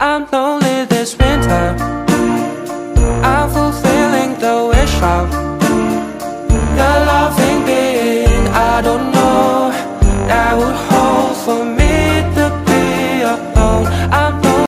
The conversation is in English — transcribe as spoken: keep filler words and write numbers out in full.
I'm lonely this winter. I'm fulfilling the wish of your loving being. I don't know that would hold for me.